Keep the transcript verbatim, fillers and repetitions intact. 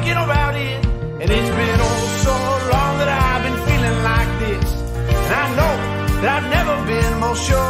thinking about it. And it's been oh so long that I've been feeling like this. And I know that I've never been more sure